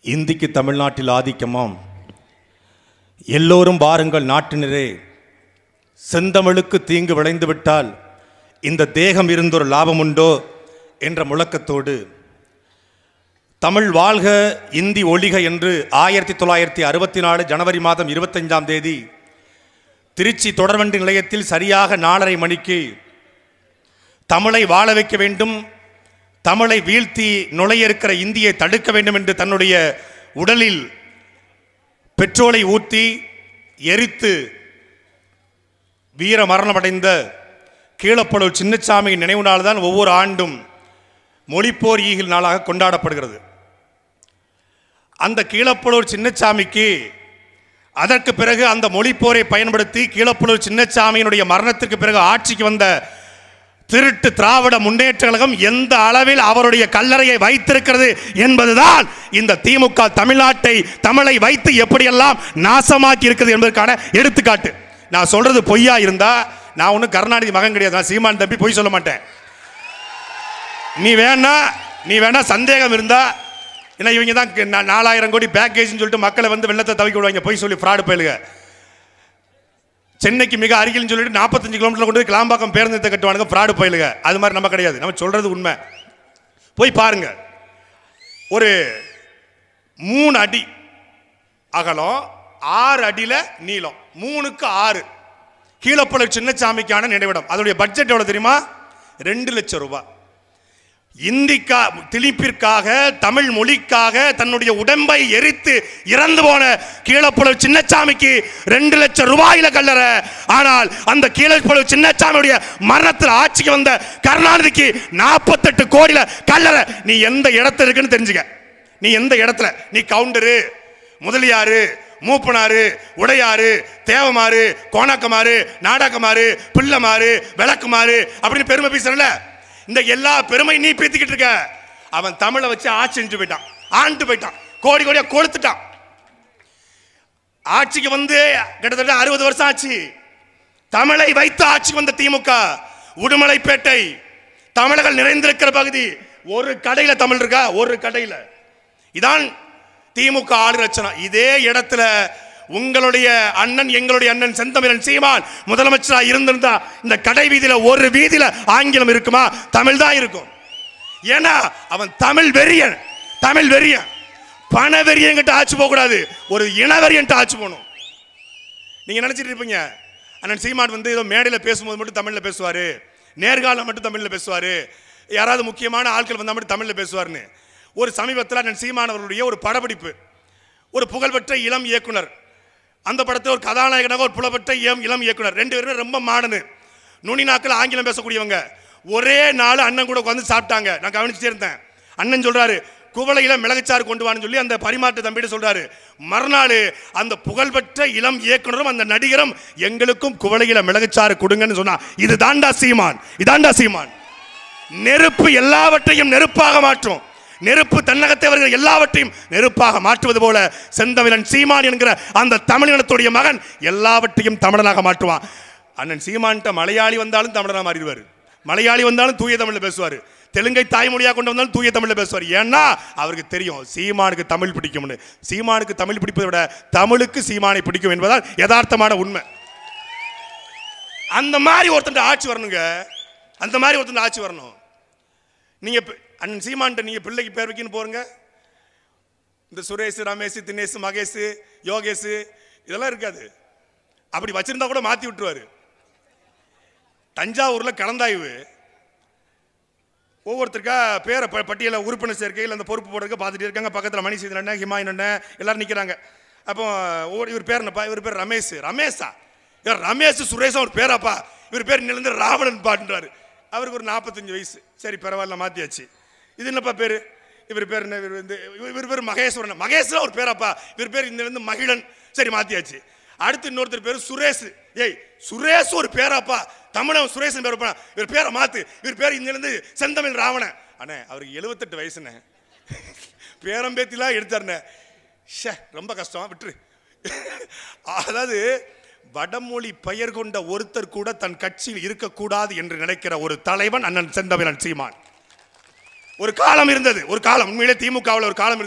இந்திக்கு தமிழ்நாட்டில் ஆதிக்கமாம். எல்லோரும் பாருங்கள் நாட்டினரே, செந்தமிழுக்கு தீங்கு விளைந்துவிட்டால் இந்த தேகம் இருந்தொரு லாபம் உண்டோ என்ற முழக்கத்தோடு தமிழ் வாழ்க இந்தி ஒழிக என்று 1964 ஜனவரி மாதம் 25ஆம் தேதி திருச்சி தொடர்வண்டி நிலையத்தில் சரியாக 4:30 மணிக்கு தமிழை வாழ வைக்க வேண்டும், தமிழை வீழ்த்தி நுழைய இருக்கிற இந்தியை தடுக்க வேண்டும் என்று தன்னுடைய உடலில் பெட்ரோலை ஊற்றி எரித்து வீர மரணமடைந்த கீழப்பழூர் சின்னசாமியின் நினைவு நாள் தான் ஒவ்வொரு ஆண்டும் மொழிப்போர் ஈகில் நாளாக கொண்டாடப்படுகிறது. அந்த கீழப்பழூர் சின்னசாமிக்கு அதற்கு பிறகு அந்த மொழிப்போரை பயன்படுத்தி கீழப்பழூர் சின்னசாமியினுடைய மரணத்திற்கு பிறகு ஆட்சிக்கு வந்த திருட்டு திராவிட முன்னேற்ற கழகம் எந்த அளவில் அவருடைய கல்லறையை வைத்திருக்கிறது என்பதுதான் இந்த திமுக தமிழ்நாட்டை தமிழை வைத்து எப்படியெல்லாம் நாசமாக்கி இருக்கிறது என்பதற்கான எடுத்துக்காட்டு. நான் சொல்றது பொய்யா இருந்தா நான் ஒன்றும் கருணாநிதி மகன் கிடையாது, நான் சீமான் தம்பி, பொய் சொல்ல மாட்டேன். நீ வேணா சந்தேகம் இருந்தா ஏன்னா இவங்க தான் 4000 கோடி பேக்கேஜ்னு சொல்லிட்டு மக்களை வந்து வெள்ளத்தை தவிக்க விடுவாங்க, போய் சொல்லி ஃப்ராடு பயிலுங்க. சென்னைக்கு மிக அருகில்னு சொல்லிட்டு 45 கிலோமீட்டர் கொண்டு போய் கிளாம்பாக்கம் பேருந்து கட்டுவானுங்க, ஃப்ராடு பயிலுங்க. அது மாதிரி நம்ம கிடையாது, நம்ம சொல்றது உண்மை. போய் பாருங்க. ஒரு 3 அடி அகலம், 6 அடியில் நீளம், 3க்கு 6 கீழப்பழூர் சின்னசாமிக்கான நினைவிடம். அதோடைய பட்ஜெட் எவ்வளவு தெரியுமா? 2 லட்சம் ரூபாய். இந்திக்கா திணிப்பிற்காக தமிழ் மொழிக்காக தன்னுடைய உடம்பை எரித்து இறந்து போன கீழப்பழூர் சின்னசாமிக்கு 2 லட்சம் ரூபாயில கல்லற. ஆனால் அந்த கீழப்பழூர் சின்னசாமியுடைய மரணத்தில் ஆட்சிக்கு வந்த கருணாநிதிக்கு 48 கோடியில கல்லற. நீ எந்த இடத்துல இருக்குன்னு தெரிஞ்சுக்க. நீ எந்த இடத்துல, நீ கவுண்டரு, முதலியாரு, மூப்பனாரு, உடையாரு, தேவமாறு, கோணக்கமாறு, நாடகமாறு, பிள்ளமாறு, விளக்குமாறு அப்படின்னு பெருமை பேசுறல. இந்த எல்லா பெருமை நீ பேத்திக்கிட்டு இருக்க. அவன் தமிழை வச்சு ஆட்சி செஞ்சு போயிட்டான், ஆண்டு போயிட்டான், கோடி கோடியா கொளுத்துட்டான். ஆட்சிக்கு வந்து கிட்டத்தட்ட 60 வருஷம் ஆச்சு. தமிழை வைத்து ஆட்சிக்கு வந்த திமுக உடுமலைப்பேட்டை தமிழர்கள் நிறைந்திருக்கிற பகுதி, ஒரு கடையில தமிழ் இருக்கா? ஒரு கடையில. இதான் திமுக ஆளு லட்சணம். இதே இடத்துல உங்களுடைய அண்ணன், எங்களுடைய அண்ணன் செந்தமிழன் சீமான் முதலமைச்சரா இருந்திருந்தா இந்த கடை வீதியில ஒரு வீதியில ஆங்கிலம் இருக்குமா? தமிழ் தான் இருக்கும். ஏன்னா அவன் தமிழ் வெறியன், தமிழ் வெறியன். பண வெறியன் கிட்ட ஆட்சி போக கூடாது, ஒரு இனவெறியன் ஆட்சி போகணும். நீங்க நினைச்சிட்டு இருப்பீங்க அண்ணன் சீமான் வந்து ஏதோ மேடையில பேசும்போது மட்டும் தமிழ்ல பேசுவாரு, நேர்காலம் மட்டும் தமிழ்ல பேசுவாரு, யாராவது முக்கியமான ஆட்கள் வந்தா மட்டும் தமிழ்ல பேசுவாருன்னு. ஒரு சமீபத்தில் அண்ணன் சீமான் அவர்களுடைய ஒரு படப்பிடிப்பு, ஒரு புகழ்பெற்ற இளம் இயக்குனர், அந்த படத்தில் ஒரு கதாநாயகனாக ஒரு புகழ்பெற்ற இளம் இயக்குனர், 2 பேருமே ரொம்ப மாடனு, நுனி நாக்கில் ஆங்கிலம் பேசக்கூடியவங்க. ஒரே நாள் அண்ணன் கூட உட்காந்து சாப்பிட்டாங்க. நான் கவனிச்சுட்டே இருந்தேன். அண்ணன் சொல்றாரு, குவளையில மிளகுச்சாறு கொண்டு வான்னு சொல்லி அந்த பரிமாற்ற தம்பிட்டு சொல்றாரு. மறுநாள் அந்த புகழ்பெற்ற இளம் இயக்குனரும் அந்த நடிகரும் எங்களுக்கும் குவளையில மிளகுச்சாறு கொடுங்கன்னு சொன்னா. இது தாண்டா சீமான், இதாண்டா சீமான். நெருப்பு எல்லாவற்றையும் நெருப்பாக மாற்றும். நெருப்பு தன்னகத்தை வருகிற எல்லாவற்றையும் நெருப்பாக மாற்றுவது போல செந்தமிழன் சீமான் என்கிற அந்த தமிழினத்துடைய மகன் எல்லாவற்றையும் தமிழனாக மாற்றுவான். அண்ணன் சீமான்ட்ட மலையாளி வந்தாலும் தமிழனாக மாறிடுவார், மலையாளி வந்தாலும் தூய தமிழில் பேசுவார், தெலுங்கை தாய்மொழியாக கொண்டு வந்தாலும் தூய தமிழில் பேசுவார். ஏன்னா அவருக்கு தெரியும் சீமானுக்கு தமிழ் பிடிக்கும்னு. சீமானுக்கு தமிழ் பிடிப்பதை விட தமிழுக்கு சீமானை பிடிக்கும் என்பதால் யதார்த்தமான உண்மை. அந்த மாதிரி ஒருத்தன் ஆட்சி வரணுங்க, அந்த மாதிரி ஒருத்தன் ஆட்சி வரணும். நீங்க அண்ணன் சீமான்ட்ட நீங்க பிள்ளைக்கு பேர் வைக்கணும் போறீங்க, இந்த சுரேஷ், ரமேஷ், தினேஷ், மகேஷ், யோகேஷ் இதெல்லாம் இருக்காது. அப்படி வச்சிருந்தா கூட மாத்தி விட்டுருவாரு. தஞ்சாவூர்ல கலந்தாய்வு, ஒவ்வொருத்தருக்கா பேரை பட்டியல உறுப்பினர் சேர்க்கையில் அந்த பொறுப்பு போடுறதுக்கு பார்த்துட்டு இருக்காங்க. பக்கத்தில் மணிசீதன் அண்ணன், ஹிமாயின் அண்ணன் எல்லாரும் நிற்கிறாங்க. அப்போ இவர் பேர் என்னப்பா? இவர் பேர் ரமேஷ். ரமேஷா? இவர் ரமேஷ் சுரேஷா ஒரு பேராப்பா? இவர் பேர் இன்னிலிருந்து ராவணன் பாட்டுன்றாரு. அவருக்கு ஒரு 45 வயசு. சரி பரவாயில்ல, மாத்தியாச்சு. இது என்னப்பா பேரு? இவர் பேர் என்ன? இவர் பேர் மகேஸ்வரன். மகேஸ்வரன் ஒரு பேராப்பா? இவர் பேர் இன்னிலிருந்து மகிழன். சரி மாத்தியாச்சு. அடுத்து இன்னொருத்தர் பேர் சுரேஷ். ஏய் சுரேஷ் ஒரு பேராப்பா? தமிழன் சுரேஷன் பேர் வைப்பான். இவர் பேரை மாத்து, இவர் பேர் இன்னிலிருந்து செந்தமிழ் ராவணன். அண்ணே அவருக்கு 78 வயசுண்ணே, பேரம்பேத்திலாம் எடுத்தாருண்ணே. ரொம்ப கஷ்டம், விட்டுரு. அதாவது வடமொழி பெயர் கொண்ட ஒருத்தர் கூட தன் கட்சியில் இருக்கக்கூடாது என்று நினைக்கிற ஒரு தலைவன் அண்ணன் செந்தமிழன் சீமான். ஒரு காலம் இருந்தது, ஒரு காலம் உண்மையிலே திமுகவில் ஒரு காலம் இருந்தது.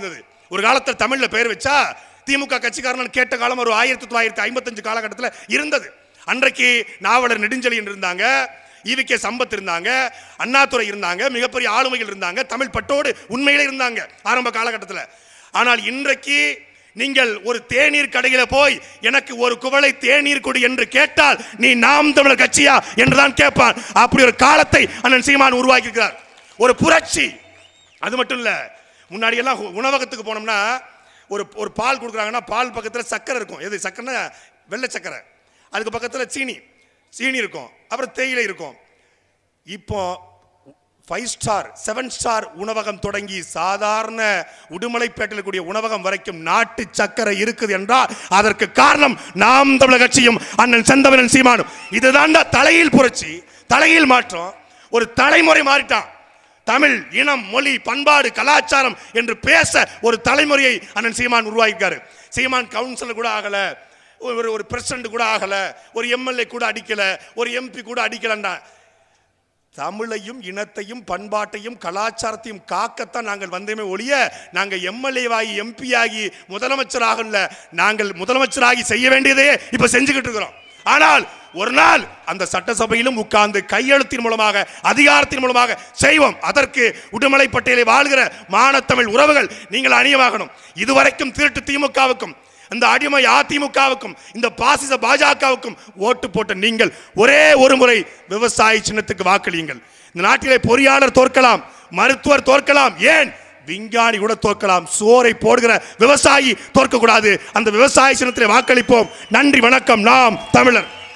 ஒரு காலத்தில் தமிழ்ல பெயர் வச்சா திமுக கட்சிக்காரன் கேட்ட காலம் ஒரு 1955 காலகட்டத்தில் இருந்தது. அன்றைக்கு நாவலர் நெடுஞ்செழியன் இருந்தாங்க, ஈவிகே சம்பத் இருந்தாங்க, அண்ணாதுரை இருந்தாங்க, மிகப்பெரிய ஆளுமைகள் இருந்தாங்க, தமிழ் பட்டோடு உண்மையிலே இருந்தாங்க ஆரம்ப காலகட்டத்தில். ஆனால் இன்றைக்கு நீங்கள் ஒரு தேநீர் கடையில போய் எனக்கு ஒரு குவளை தேநீர் கொடு என்று கேட்டால் நீ நாம் தமிழர் கட்சியா என்றுதான் கேட்பான். அப்படி ஒரு காலத்தை அண்ணன் சீமான் உருவாக்கி இருக்கிறார். ஒரு புரட்சி. அது மட்டும் இல்ல, முன்னாடி எல்லாம் உணவகத்துக்கு போனோம்னா ஒரு பால் கொடுக்குறாங்கன்னா பால் பக்கத்தில் சக்கரை இருக்கும். எது சக்கரைனா வெள்ளை சக்கரை, அதுக்கு பக்கத்தில் சீனி இருக்கும், அப்புறம் தேயிலை இருக்கும். இப்போ 5 ஸ்டார் 7 ஸ்டார் உணவகம் தொடங்கி சாதாரண உடுமலைப்பேட்டையில் கூடிய உணவகம் வரைக்கும் நாட்டு சக்கரை இருக்குது என்றால் அதற்கு காரணம் நாம் தமிழர் கட்சியும் அண்ணன் செந்தமிழன் சீமானும். இதுதான் தலையில் புரட்சி, தலையில் மாற்றம். ஒரு தலைமுறை மாறிட்டான். தமிழ் இனம், மொழி, பண்பாடு, கலாச்சாரம் என்று பேச ஒரு தலைமுறையை அண்ணன் சீமான் உருவாக்கியிருக்காரு. சீமான் கவுன்சிலர் கூட ஆகல, ஒரு பிரசிடண்ட் கூட ஆகல, ஒரு எம்எல்ஏ கூட அடிக்கல, ஒரு எம்பி கூட அடிக்கலண்டா. தமிழையும் இனத்தையும் பண்பாட்டையும் கலாச்சாரத்தையும் காக்கத்தான் நாங்கள் வந்தேமே ஒழிய நாங்கள் எம்எல்ஏவாகி எம்பி ஆகி முதலமைச்சராக இல்ல. நாங்கள் முதலமைச்சராகி செய்ய வேண்டியதே இப்ப செஞ்சுக்கிட்டு இருக்கிறோம். ஆனால் ஒரு நாள் அந்த சட்டசபையிலும் உட்கார்ந்து கையெழுத்தின் மூலமாக அதிகாரத்தின் மூலமாக செய்வோம். அதற்கு உடுமலைப்பேட்டையிலே வாழ்கிற மானத்தமிழ் உறவுகள் நீங்கள் அணியமாகணும். இதுவரைக்கும் திருட்டு திமுகவுக்கும் இந்த அடிமை அதிமுகவுக்கும் இந்த பாசிச பாஜகவுக்கும் ஓட்டு போட்ட நீங்கள் ஒரே ஒரு முறை விவசாய சின்னத்துக்கு வாக்களியுங்கள். இந்த நாட்டிலே பொறியாளர் தோற்கலாம், மருத்துவர் தோற்கலாம், ஏன் விஞ்ஞானி கூட தோற்கலாம். சோரை போடுகிற விவசாயி தோற்கக்கூடாது. அந்த விவசாய சின்னத்திலே வாக்களிப்போம். நன்றி, வணக்கம். நாம் தமிழர்.